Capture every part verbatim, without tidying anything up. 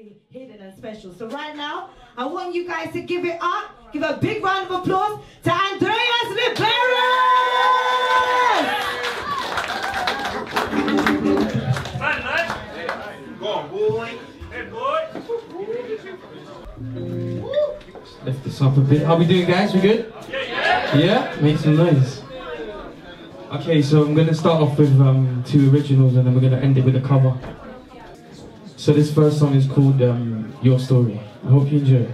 really hidden and special. So right now, I want you guys to give it up, give a big round of applause to Andreas Libera! Go on, boy. Hey, boy. Lift this up a bit. How we doing, guys? We good? Yeah, yeah. Yeah? Make some noise. Okay, so I'm gonna start off with um, two originals and then we're gonna end it with a cover. So this first song is called um, Your Story. I hope you enjoy it.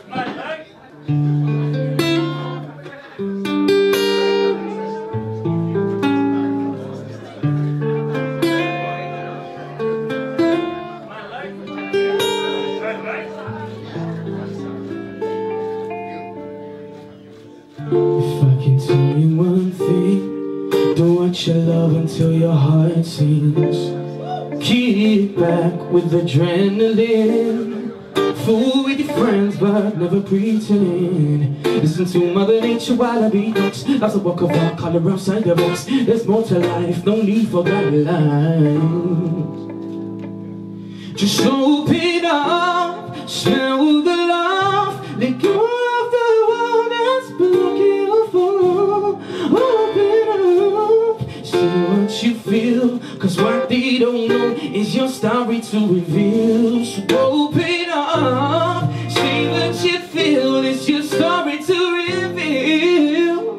If I can tell you one thing, don't watch your love until your heart sings. Keep back with adrenaline. Fool with your friends but never pretend. Listen to Mother Nature while I beatbox. That's a walk of art, color outside the box. There's more to life, no need for guidelines. Just open up, smell the love, let go of the world that's blocking your fall. Open up, see what you feel, cause what they don't know is your story to reveal. So open up, see what you feel, it's your story to reveal.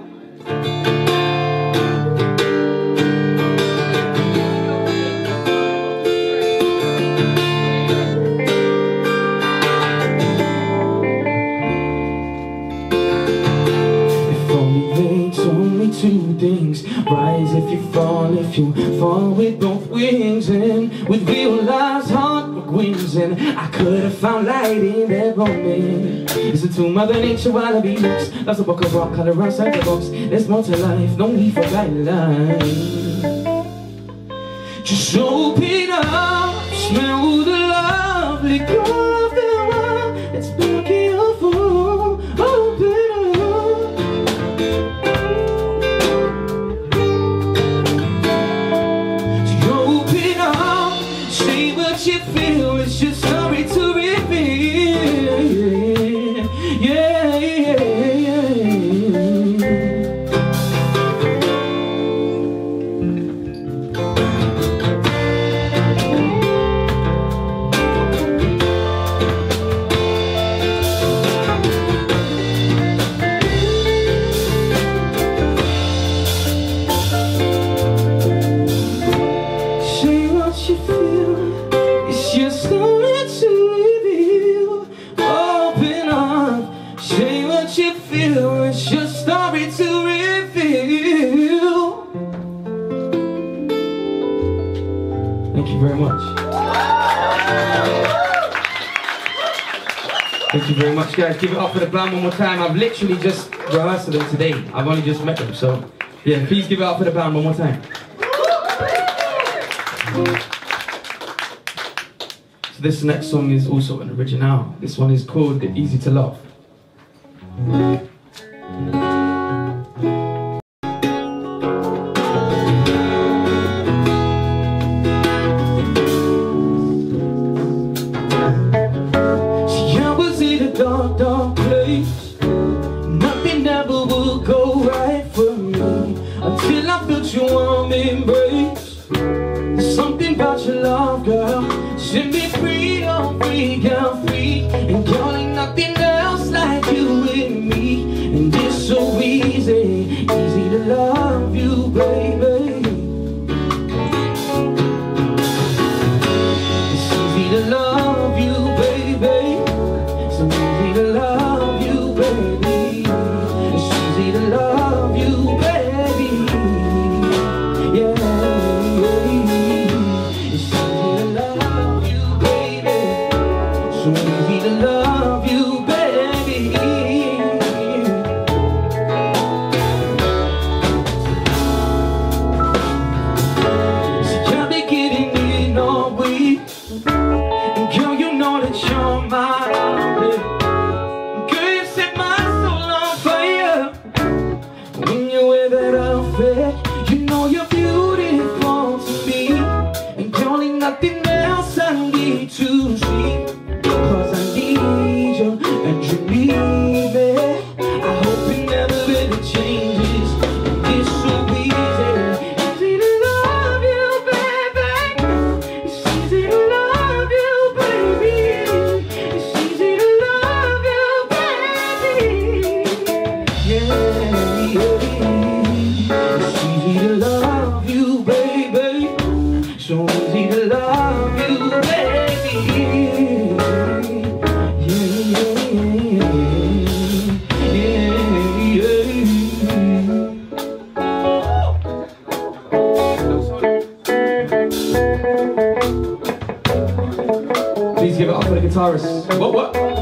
Two things, rise if you fall, if you fall with both wings, and with realized heart wins, and I could have found light in that moment. Listen to Mother Nature while I be loose. That's a book of rock, color outside the box. There's more to life, no need for guidelines. Just open up, smell the love, let go of the world that's blocking your fall. Open up. You feel it's your story to reveal. Yeah, yeah, yeah. Say what you feel, your story to reveal. Open up, say what you feel, it's your story to reveal. Thank you very much. Thank you very much, guys. Give it up for the band one more time. I've literally just rehearsed them today. I've only just met them, so yeah, please give it up for the band one more time. This next song is also an original. This one is called Easy to Love. See, I was in a dark, dark place. Nothing ever would go right for me until I felt your warm embrace. There's something about your love, girl, set me free, oh free, girl, free. And girl, ain't nothing else like you and me. And it's so easy, easy to love you, baby. It's easy to love you, baby. So easy to love you, baby. It's easy to love you, baby. Yeah. So easy to love you, baby. See, I've been getting in all week, and girl, you know that you're my only. Girl, you set my soul on fire when you wear that outfit. You know you're beautiful to me, and girl, ain't nothing else I need to see. go up for the guitarist. What, what?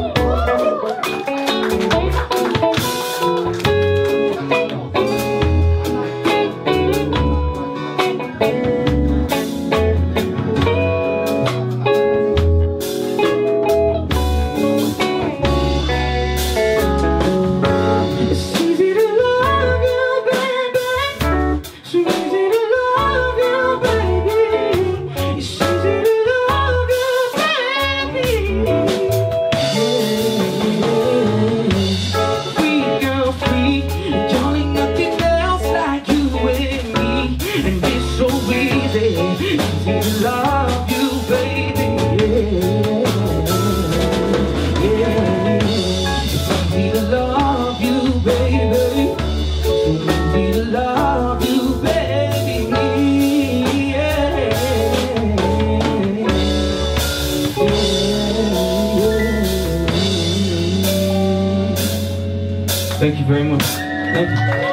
Thank you very much. Thank you.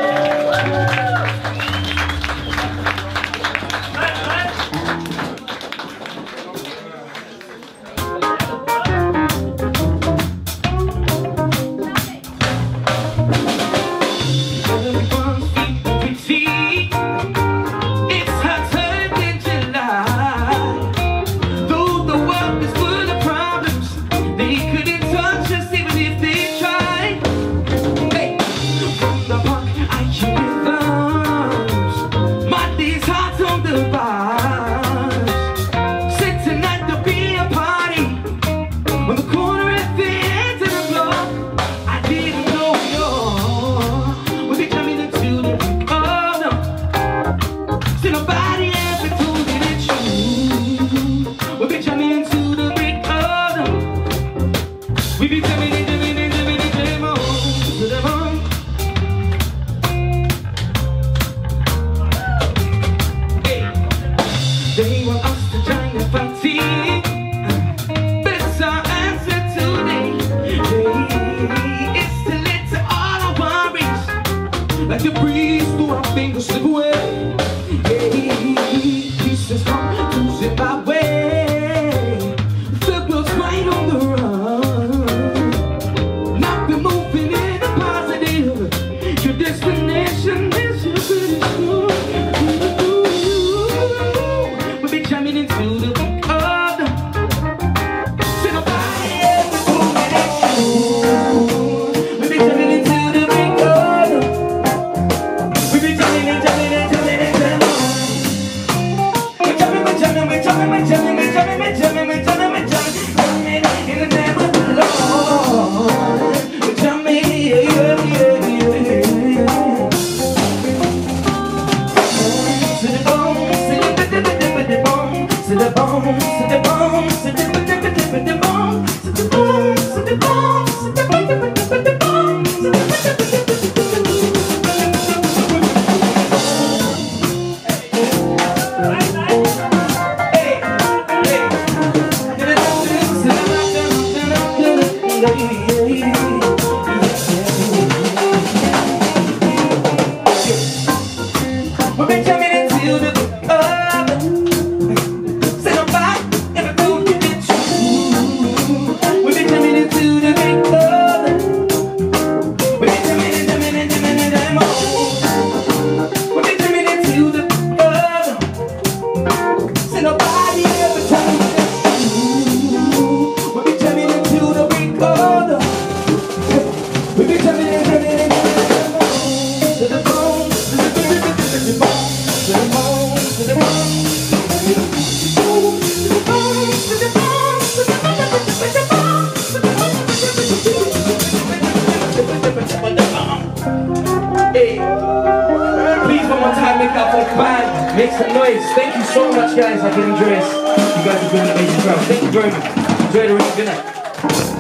They want us to join the party. That's our answer today. Hey, it's to let to all our worries, like the breeze through our fingers slip away. Hey, pieces come to Zimbabwe. The world's right on the run. Now we're moving in a positive. Your destination is your finish. Into the other, see nobody ever moving at you. We be jumping into the big other. We be jumping and jumping and jumping and jumping. We jumping, we jumping, we jumping, we jumping, we jumping, we jumping, we jumping, we jumping, jumping in the name of the Lord. We jumping, yeah, yeah, yeah, yeah. To the bone, to the bone. To the bone, to the bone, to the bone, to the bone, to the bone, to the bone, to the bone, to the bone, to the Make some noise. Thank you so much, guys. I can enjoy this. You guys are doing an amazing job. Thank you very much. Enjoy the rest. Good night.